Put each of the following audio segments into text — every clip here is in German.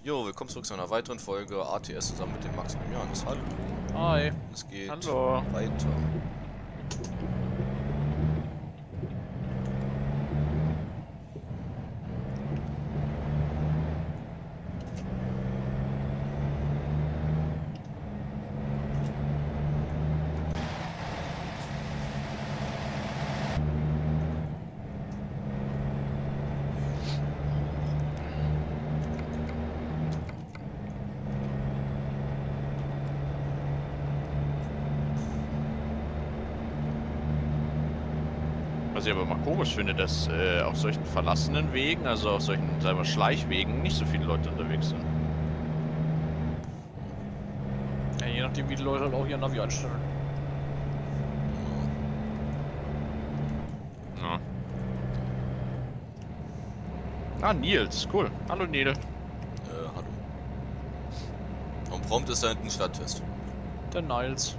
Jo, willkommen zurück zu einer weiteren Folge ATS zusammen mit dem Max und dem Johannes. Hallo. Hi. Es geht Hallo. weiter. Was ich aber mal komisch finde, dass auf solchen verlassenen Wegen, also auf solchen, sagen wir, Schleichwegen, nicht so viele Leute unterwegs sind. Ja, je nachdem, wie die Leute halt auch ihr Navi einstellen. Ja. Ah, Nils, cool. Hallo, Nils. Hallo. Und prompt ist da hinten ein Stadttest. Der Niles.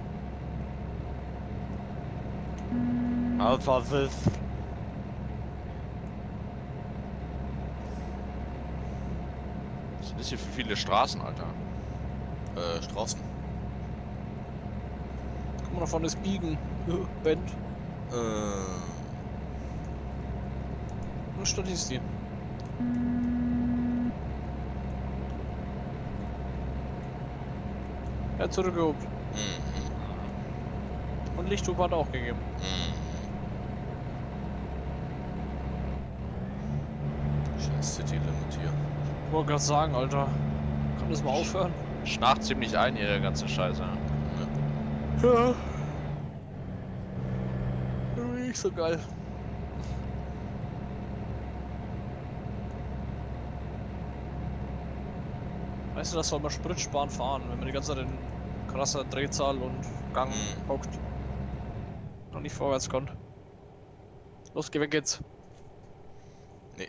Alpha Sis. Was sind das hier für viele Straßen, Alter? Straßen. Guck mal, da vorne ist Biegen. Bend. Wo Stadt ist die? Er hat zurückgehobt. Und Lichthupe hat auch gegeben. Scheiß City Limit hier. Ich wollte gerade sagen, Alter. Kann das mal aufhören? Schnarcht ziemlich ein, hier, der ganze Scheiße. Ja. Nicht so geil. Weißt du, das soll man Sprit sparen fahren, wenn man die ganze Zeit in krasser Drehzahl und Gang hockt. Noch nicht vorwärts kommt. Los, geh weg jetzt. Nee,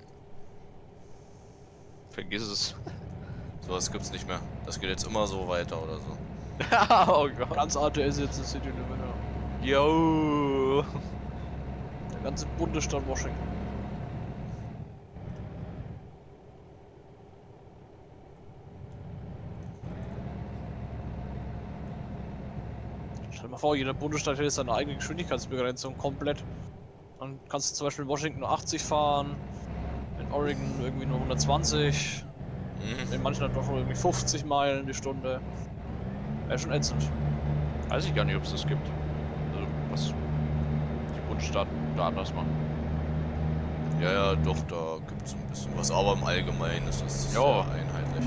Vergiss es. sowas gibt's nicht mehr. Das geht jetzt immer so weiter oder so. Oh Gott. Ganz ATS jetzt in City Limit, ja. Yo. Der ganze Bundesstaat Washington. Stell dir mal vor, jeder Bundesstaat hätte seine eigene Geschwindigkeitsbegrenzung komplett. Dann kannst du zum Beispiel in Washington nur 80 fahren, in Oregon irgendwie nur 120, in manchen dann doch nur irgendwie 50 Meilen die Stunde. Wäre schon ätzend. Weiß ich gar nicht, ob es das gibt. Also, was die Bundesstaaten da anders machen. Ja, ja, doch, da gibt's ein bisschen was, aber im Allgemeinen ist das sehr Jo. einheitlich.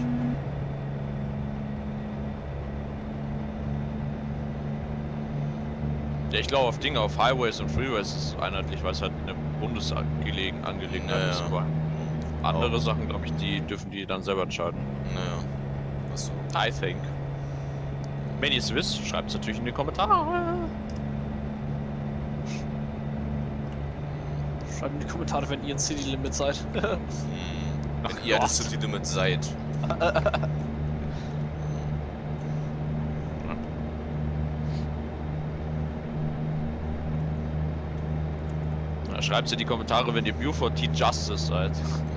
Ja, ich glaube auf Dinge, auf Highways und Freeways ist es einheitlich, weil es halt eine Bundesangelegenheit Ja, ist. ja. Aber andere Auch. Sachen, glaube ich, die dürfen die dann selber entscheiden. Naja, was so. I think. Wenn ihr es wisst, schreibt es natürlich in die Kommentare. Schreibt in die Kommentare, wenn ihr ein City Limit seid. Wenn ihr das City Limit seid. Schreibt es in die Kommentare, wenn ihr Buford T Justice seid.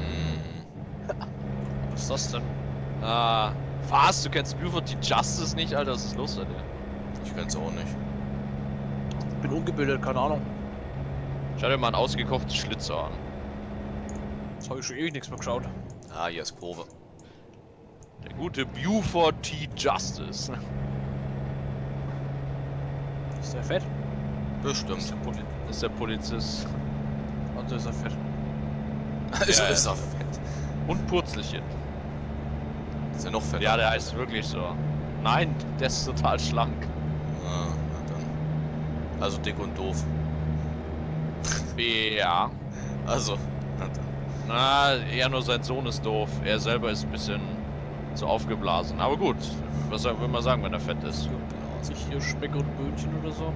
Was ist das denn? Ah, was? Du kennst Buford T Justice nicht, Alter? Was ist los bei dir? Ich kenn's auch nicht. Bin ungebildet, keine Ahnung. Schau dir mal ein ausgekochtes Schlitzer an. Das habe ich schon ewig nichts mehr geschaut. Ah, hier ist Kurve. Der gute Buford T Justice. Ist der fett? Bestimmt. Ist der Polizist. Also ist er fett. Also Ja, ist er fett. Und Purzelchen. Ist er noch fetter? Ja, der heißt wirklich so. Nein, der ist total schlank. Ah, na dann. Also dick und doof. Ja. Also, na dann. Na, eher nur sein Sohn ist doof. Er selber ist ein bisschen zu aufgeblasen. Aber gut, was will man sagen, wenn er fett ist? Nicht hier Speck und Böhnchen oder so?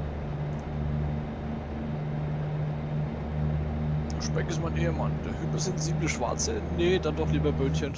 Speck ist mein Ehemann. Der hypersensible Schwarze? Nee, dann doch lieber Böhnchen.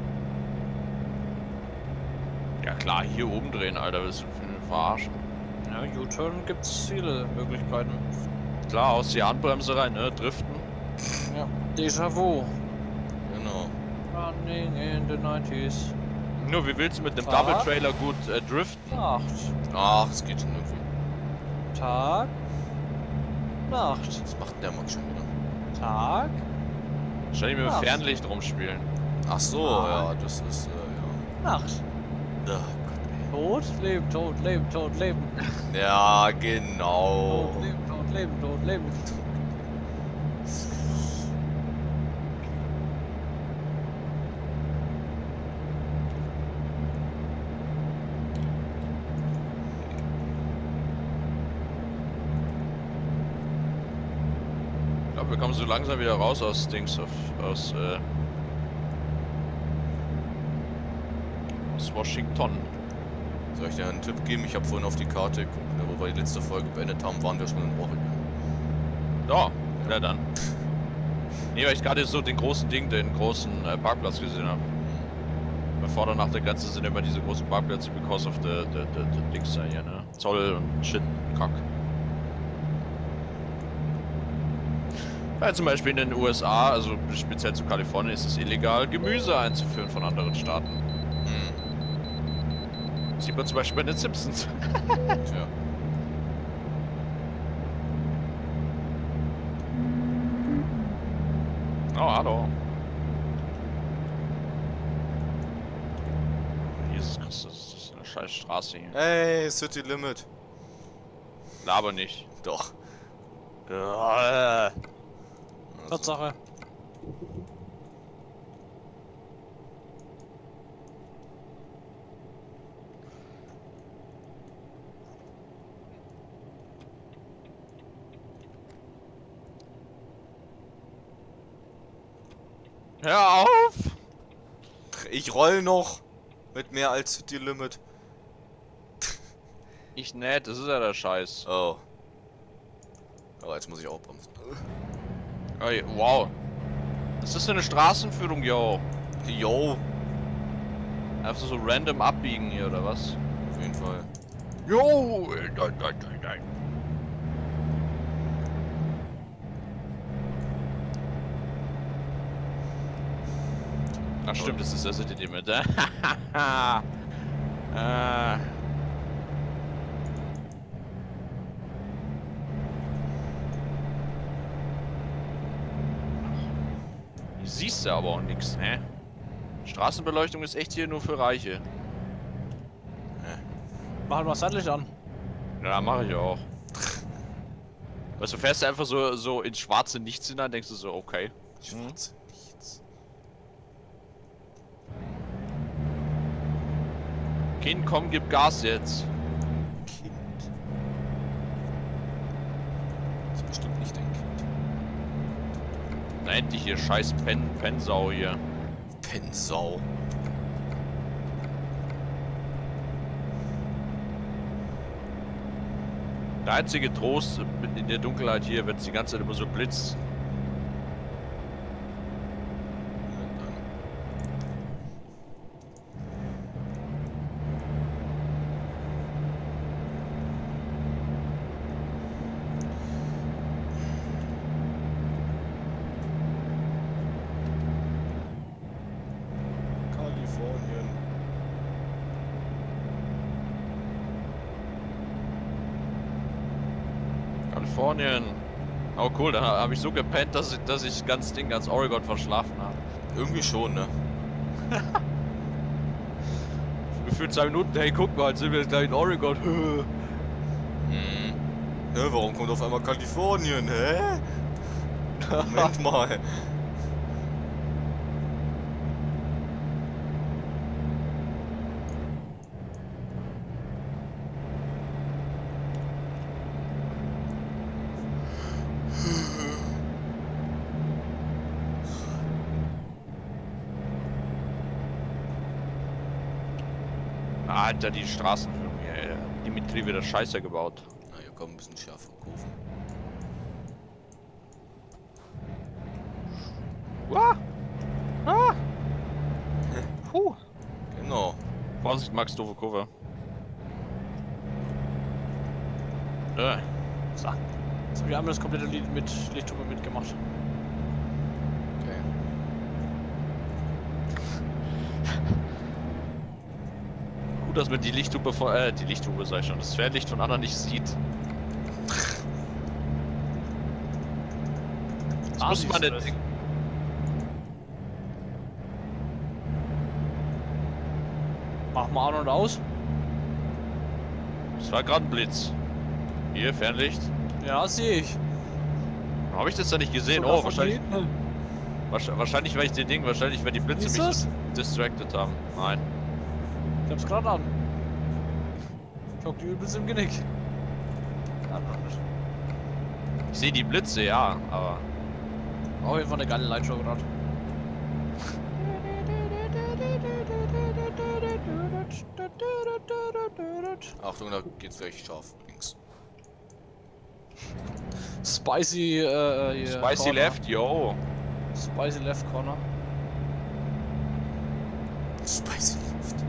Ja klar, hier oben drehen, Alter. Willst du verarschen? Ja, U-Turn gibt's viele Möglichkeiten. Klar, aus die Handbremse rein, ne? Driften. Ja, Déjà-vu. Genau. Running in the 90s. Nur, wie willst du mit dem Tag. Double-Trailer gut driften? Nacht. Ach, es geht schon irgendwie. Tag. Nacht. Was macht der Max schon wieder? Tag. Wahrscheinlich mit dem Nacht. Fernlicht rumspielen. Ach so, ja, das ist, Nacht. ja. Tod, Leben, Tod, Leben, Tod, Leben. Ja, genau. Tod, Leben, Tod, Leben, Tod, Leben. Ich glaube, wir kommen so langsam wieder raus aus Dings, aus Washington. Soll ich dir einen Tipp geben? Ich habe vorhin auf die Karte geguckt, ne, wo wir die letzte Folge beendet haben, waren wir schon in Oregon. Ja, ja dann. Nee, weil ich gerade so den großen Parkplatz gesehen habe. Bevor dann nach der Grenze sind immer diese großen Parkplätze because of the Dings da hier, ne? Zoll und Shit, Kack. Ja, zum Beispiel in den USA, also speziell zu Kalifornien, ist es illegal, Gemüse einzuführen von anderen Staaten. Sieht man zum Beispiel bei den Simpsons. Tja. Oh, hallo. Jesus Christus, das ist eine scheiß Straße hier. Hey, City Limit. Laber nicht. Doch. Tatsache. Hör auf! Ich roll noch mit mehr als City Limit. Ich nett, das ist ja der Scheiß. Oh. Aber jetzt muss ich auch bremsen. Ey, wow. Was ist denn eine Straßenführung, yo? Yo. Einfach so random abbiegen hier, oder was? Auf jeden Fall. Jo! Ach stimmt, das ist das City Limit. Siehst du aber auch nichts, ne? Straßenbeleuchtung ist echt hier nur für Reiche. Machen wir Sandlicht an. Ja, mache ich auch. Weißt du, fährst du einfach so ins schwarze Nichts hinein, denkst du so, okay. Schwarze Nichts. Kind, komm, gib Gas jetzt. Kind. Das ist bestimmt nicht dein Kind. Na endlich hier, scheiß Pennsau hier. Pennsau. Der einzige Trost in der Dunkelheit hier, wenn es die ganze Zeit immer so blitzt. Kalifornien. Kalifornien. Oh cool, da habe ich so gepennt, dass ich ganz Oregon verschlafen habe. Irgendwie schon, ne? Gefühlt 2 Minuten, hey guck mal, jetzt sind wir jetzt gleich in Oregon. Ne, warum kommt auf einmal Kalifornien, hä? Moment mal. Alter, die Straßenführung hier, Dimitri wieder Scheiße gebaut. Na, hier kommt ein bisschen schärfer Kurven. Uah. Ah. Puh. Genau. Vorsicht, Max, doofe Kurve. So. Jetzt habe ich einmal das komplette Lied mit Lichthupe mitgemacht. Okay. Gut, dass man die Lichthupe von, die Lichthupe sag ich schon, das Fernlicht von anderen nicht sieht. Das muss man nicht. Mach mal an und aus. Das war gerade ein Blitz. Hier, Fernlicht. Ja, sehe ich. Habe ich das da nicht gesehen? Sogar Oh, von wahrscheinlich. hinten. Wahrscheinlich, weil ich den Ding, wahrscheinlich, weil die Blitze Siehst mich du's? distracted haben. Nein. Ich hab's gerade an. Ich hock die übelst im Genick. Ja, nicht. Ich sehe die Blitze, ja, aber. Auf jeden Fall eine geile Lightshow gerade. Achtung, da geht's gleich scharf links. Spicy, hier, Spicy Corner. Left, yo. Spicy Left Corner. Spicy Luft.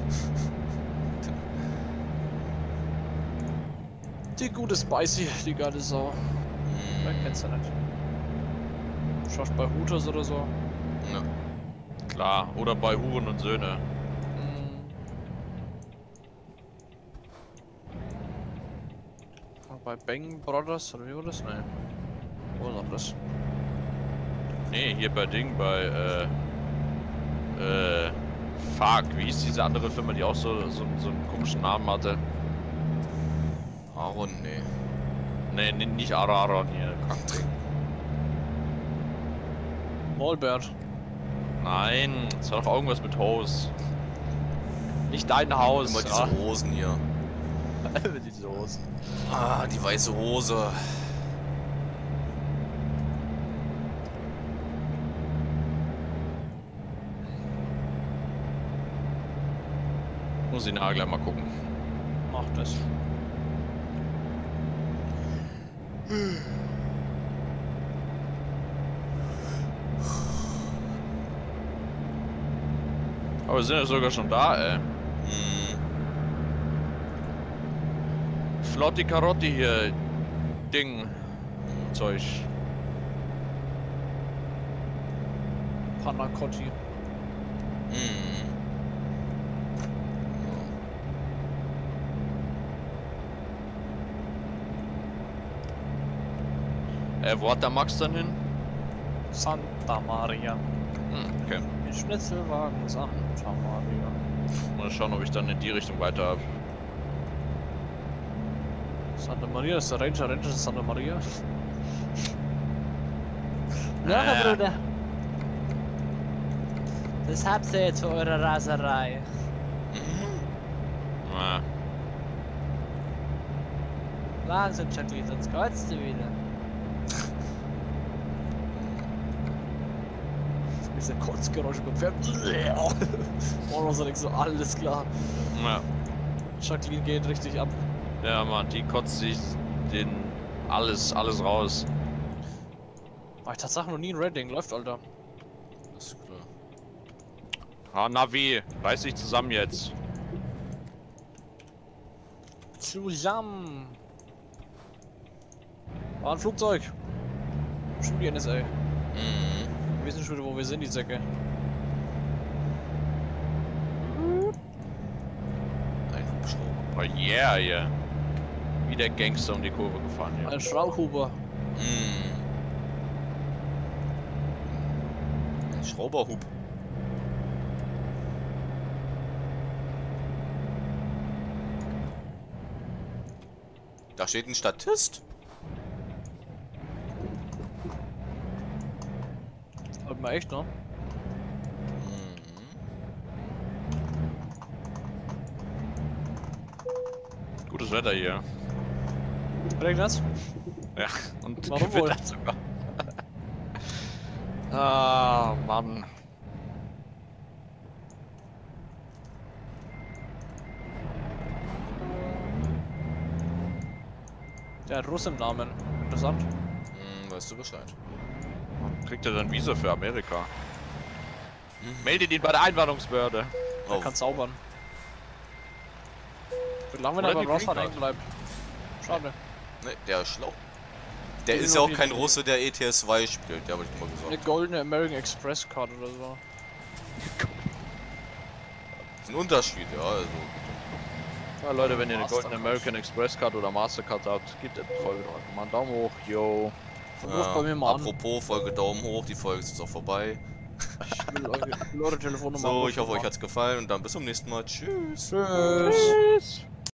Die gute Spicy, die geile Sau. Wer kennt's ja nicht. Schaust bei Hooters oder so. Ja. Klar, oder bei Huren und Söhne. Bei Bang Brothers oder wie war das? Nee. Wo ist das? Nee, hier bei Ding, bei, fuck, wie hieß diese andere Firma, die auch so einen komischen Namen hatte? Aaron, nee. Nee, nicht Araron hier. Kackding. Molbert. Nein, es war doch irgendwas mit Haus. Nicht dein Haus. Immer diese Hosen hier. diese Hosen. Ah, die weiße Hose. Muss ich nachher gleich mal gucken. Mach das. Aber wir sind ja sogar schon da, ey. Flotti Karotti hier. Ding. Zeug. Panacotti. Wo hat der Max dann hin? Santa Maria. Okay. Die Schnitzelwagen Santa Maria. Mal schauen, ob ich dann in die Richtung weiter habe. Santa Maria ist der Ranger, Ranger ist Santa Maria. Ja, Ah. Bruder. Das habt ihr jetzt für eure Raserei. Na, Langsam, Jacqueline, sonst kreuzt du wieder. Diese Kotzgeräusche beim Pferd. Oh, so denkst du, alles klar. ja. Jacqueline geht richtig ab. Ja, Mann, die kotzt sich den alles raus. War ich tatsächlich noch nie in Redding, läuft, Alter. Das ist klar. Ah, Navi, reiß dich zusammen jetzt. Zusammen. War ein Flugzeug. Schon die NSA. Wir wissen schon wieder, wo wir sind, die Säcke. Ein Hubschrauber. Oh yeah, yeah. Wie der Gangster um die Kurve gefahren hier. Ein Schraubhuber. Ein Schrauberhub. Da steht ein Statist. Hat man echt, ne? Gutes Wetter hier. Regnet's? Ja, und Warum wohl? gewittert sogar. Ah, Mann. Der hat Russ im Namen. Interessant. Weißt du Bescheid. Kriegt er dann Visa für Amerika? Meldet ihn bei der Einwanderungsbehörde. Er kann zaubern. Wird lang, wenn Oder er beim die Rausfahren Green hängen bleibt. Schade. Ne, der ist schlau. Der Den ist ja noch auch nie kein gesehen. Russe, der ETS2 spielt, der habe ich mal Eine gesagt. goldene American Express Card oder so. Das ist ein Unterschied, ja, also. Ja, Leute, wenn ihr eine Mastercard. goldene American Express Card oder Mastercard habt, gebt der Folge doch einfach mal einen Daumen hoch. Yo. Ruf bei mir mal an. Apropos, Folge Daumen hoch, die Folge ist jetzt auch vorbei. Ich will eure Telefonnummer. So, ich hoffe, euch hat's gefallen und dann bis zum nächsten Mal. Tschüss. Tschüss. Tschüss.